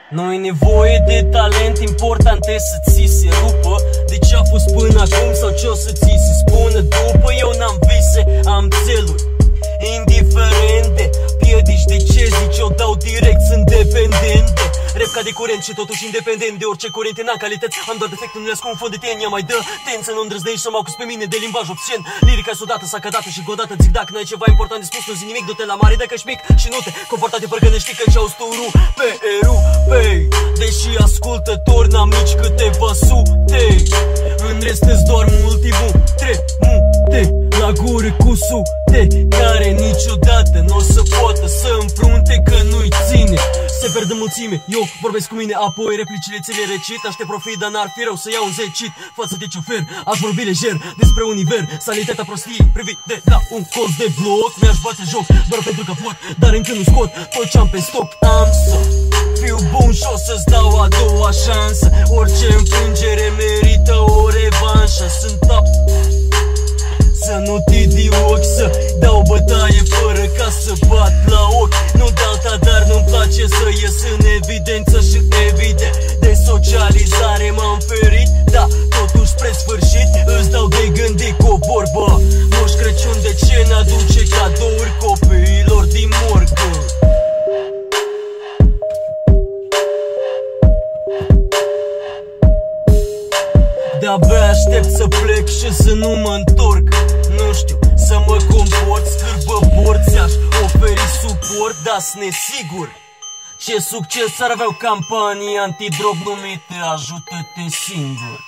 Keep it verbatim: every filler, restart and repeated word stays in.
Nu-i nevoie de talent, important e să ți se rupă de ce a fost până acum sau ce o să ți se spună după. Eu n-am vise, am țeluri, indiferent de piedici, de ce zici, eu dau direct, sunt dependente. Rap ca de curent și totuși independent de orice curente, n-am calități, am doar defecte, nu le-ascund fond de ten. Ea mai dă ten să nu îndrăznești să mă acuz pe mine de limbaj obscen. Lirica sudată, sacădată și godată, zic dacă n-ai ceva important de spus, nu zi nimic, du-te la mare dacă ești mic și nu te comporta de parcă ne știi că ce-auzi tu ru pe eru pe. Deși ascultători n-am nici câteva sute, în rest îți doar multimul tremute la gură cu sute care niciodată n-o să poată să împrunte că nu-i ține. Se pierde mulțime, eu vorbesc cu mine, apoi replicile ți le recit. Aștept profit, dar n-ar fi rău să iau un zecit față de ciufer, aș vorbi lejer despre univers, sanitatea prostiei privit de la un colț de bloc. Mi-aș bate joc doar pentru că pot, dar încă nu scot tot ce-am pe stoc. Am să fiu bun și o să-ți dau a doua șansă, orice înfrângere merită o revanșă. Sunt top, să nu te dioc, să dau bătaie fără ca să bat la ochi. Nu de alta, dar nu-mi place să ies în evidență și evident de socializare m-am ferit, da, totuși spre sfârșit îți dau de gândit cu o vorbă. Moș Crăciun de ce n-aduce cadouri copiilor din morgă? De-abia aștept să plec și să nu mă întorc. Nu știu, să mă comport, scârbă porți, aș oferi suport, dar-s nesigur ce succes ar avea o campanie antidrog numită Ajută-te singur.